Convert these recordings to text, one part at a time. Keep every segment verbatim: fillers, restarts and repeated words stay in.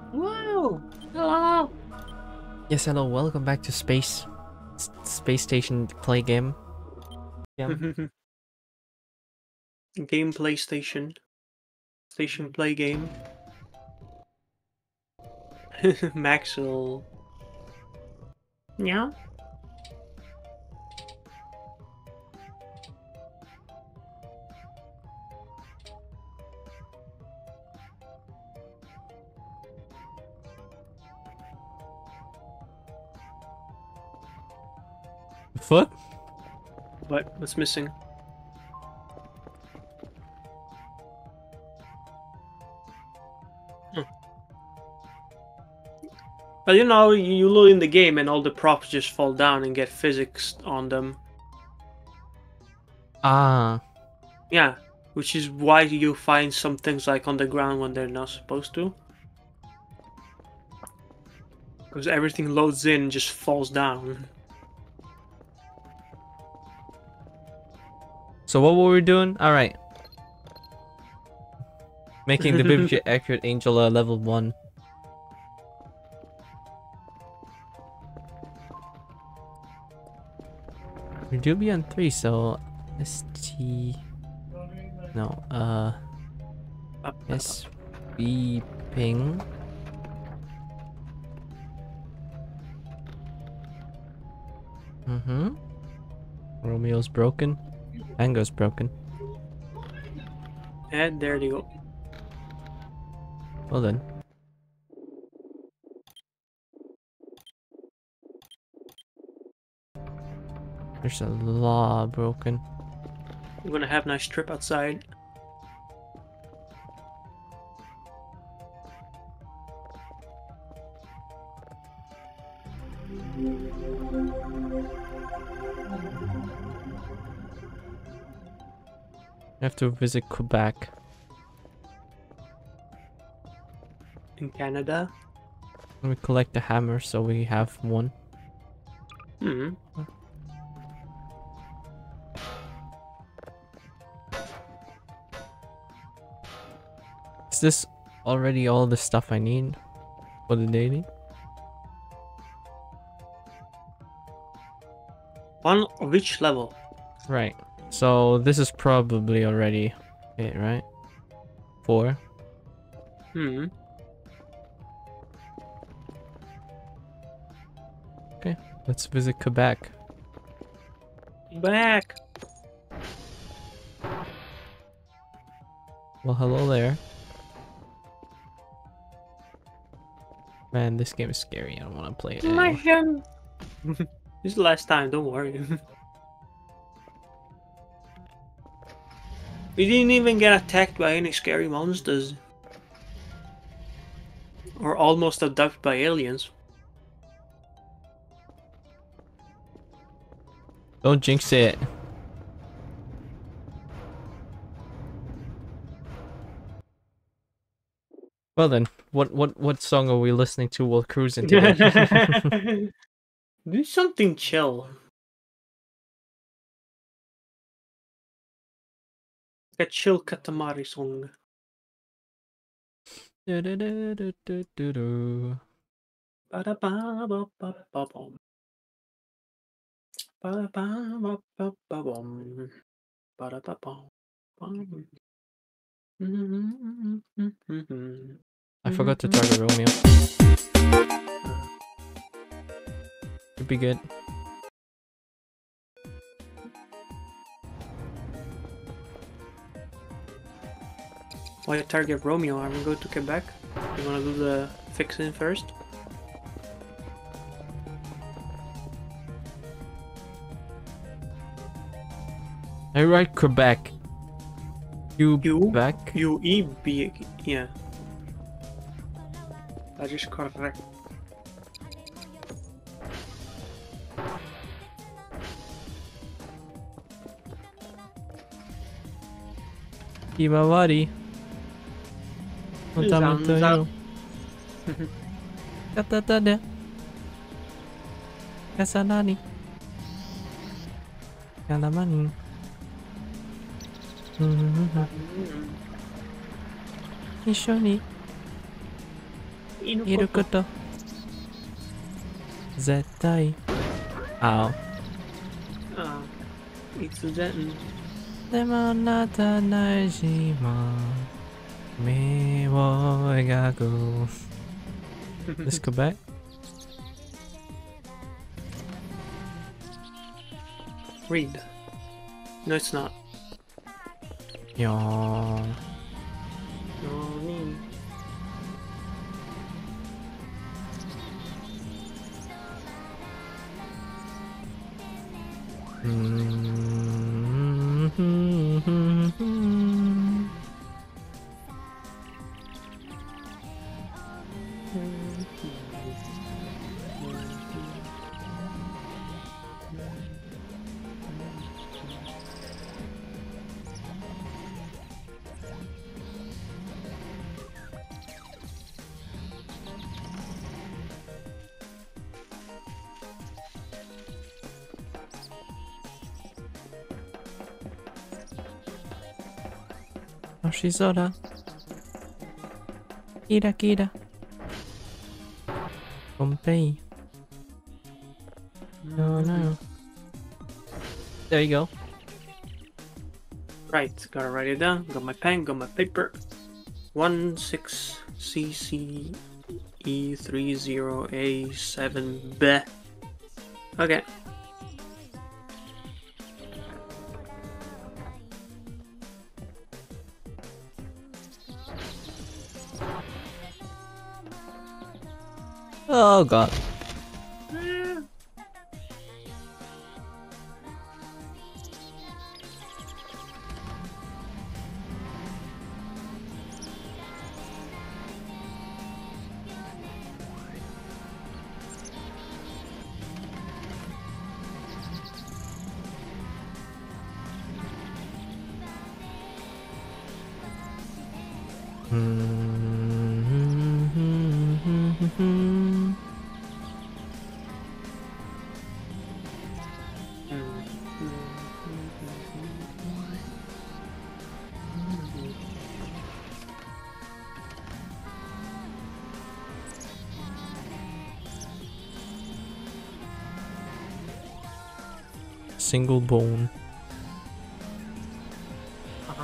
Whoa! Hello! Yes, hello, welcome back to Space S Space Station Play Game. Yeah. Gameplay station. Station play game. Maxwell. Yeah? Foot? What? What's missing? Huh. Well, you know, you, you load in the game and all the props just fall down and get physics on them. Ah. Yeah, which is why you find some things like on the ground when they're not supposed to. Because everything loads in and just falls down. So what were we doing? Alright. Making the Biblically accurate angel uh, level one. We do be on three, so S T no, uh S B ping. Mm-hmm. Romeo's broken. Tango's broken. And there they go. Well then. There's a law broken. We're gonna have a nice trip outside. I have to visit Quebec. In Canada. Let me collect the hammer so we have one. Hmm. Is this already all the stuff I need for the daily? One of each level. Right. So this is probably already it, right? Four. Hmm. Okay, let's visit Quebec. Back. Well, hello there. Man, this game is scary. I don't want to play it anymore. This is the last time, don't worry. We didn't even get attacked by any scary monsters. Or almost abducted by aliens. Don't jinx it. Well then, what what what song are we listening to while cruising today? Do something chill. A chill Katamari song. Do, do, do, do, do, do, do. Ba-da-ba-ba-ba-ba-bum. Ba-da-ba-ba-ba-ba-bum. Ba-da-ba-bum. I forgot to target Romeo. Could be good. Why you target Romeo? Are we going to Quebec? You wanna do the fixing first? I write Quebec. You, You? Quebec? U E B, yeah. That is correct. Himawari. Utama to Zanza. you. Katatada. Kasanani. Kalamani. Ishoni. Irukoto. Zettai. Ow. Ah, itsuzen. でもあなたないしも目を描く Let's go back. Read. No, it's not. Yeah. No, me. Hoshizora. Kira Kira. Pompei. No, no. There you go. Right, gotta write it down. Got my pen, got my paper. One six C C E three zero A seven B. Okay. Oh god. Single bone. Uh-huh.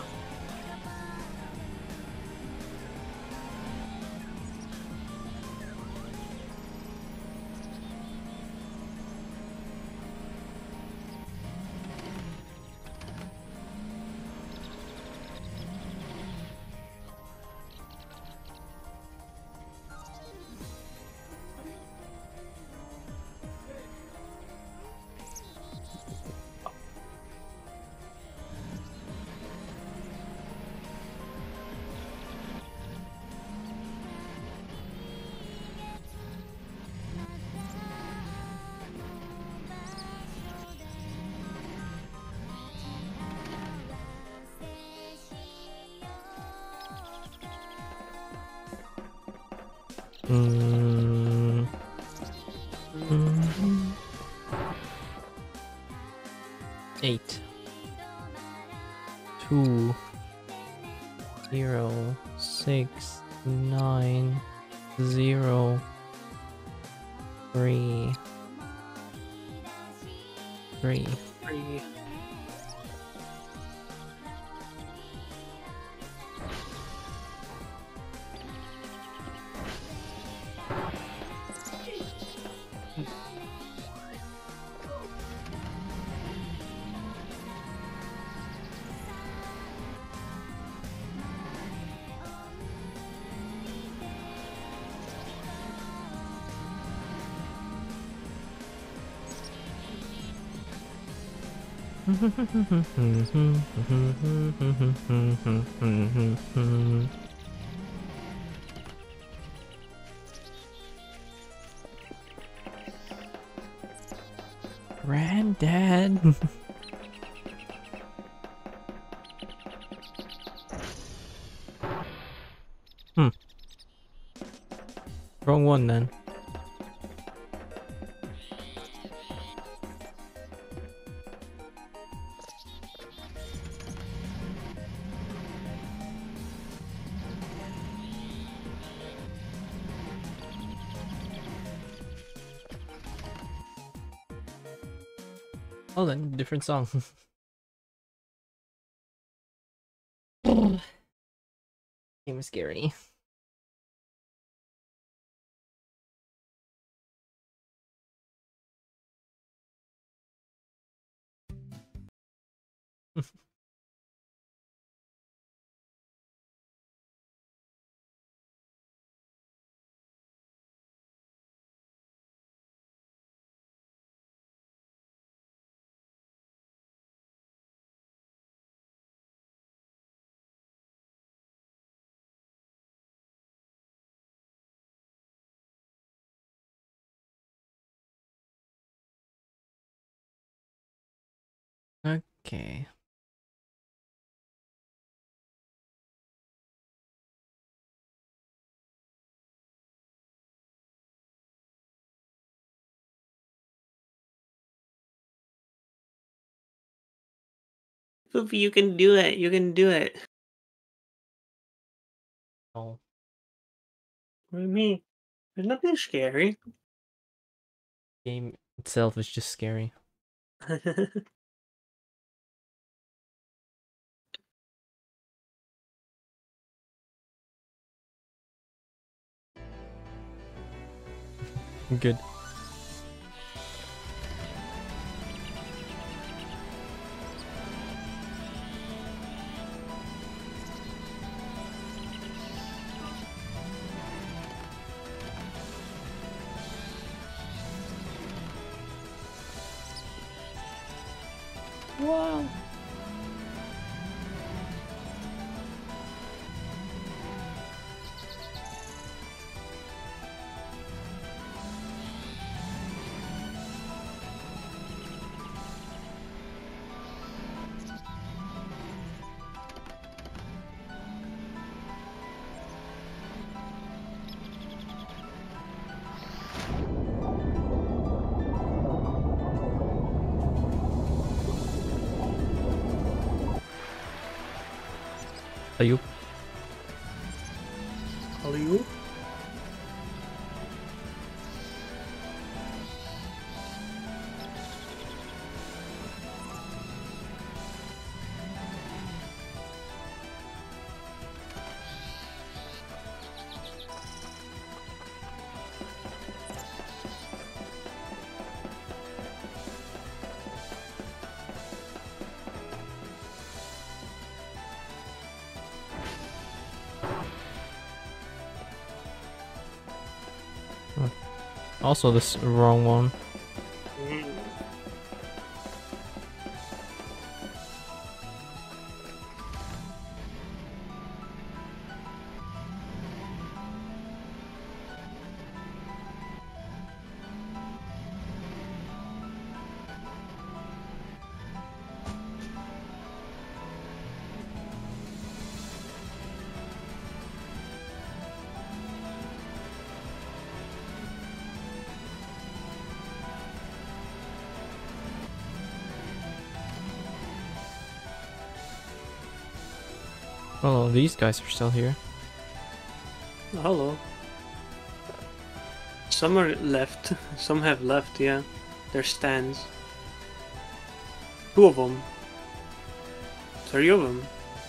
Mm. Mm. Eight. Two. Zero. Six. Nine. Zero. Three. Three. Three. Granddad. Hmm. Wrong one then. Oh, then different song. Game is scary. Okay. Poopy, you can do it. You can do it. Oh. What do you mean? There's nothing scary. Game itself is just scary. Good. Wow. Are you? Are you? Also, this wrong one. Mm. Oh, these guys are still here. Hello. Some are left. Some have left, yeah. Their stands. Two of them. Three of them.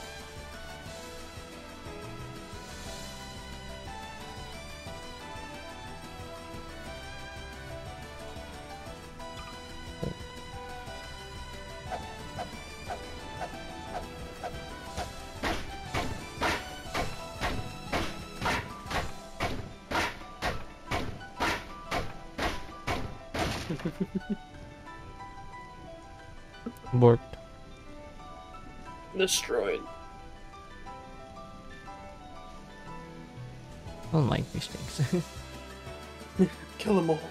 Borked. Destroyed. I don't like these things. Kill them all.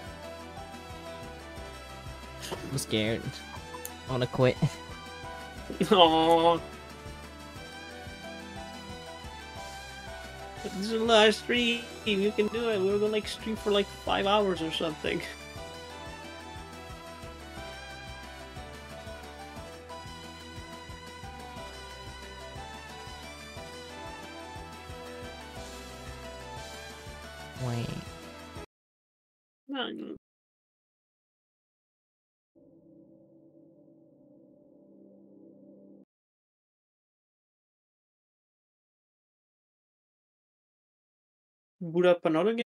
I'm scared. I wanna quit. Aww. This is the last stream. You can do it. We're gonna like stream for like five hours or something. Wait. No, Boot up another game?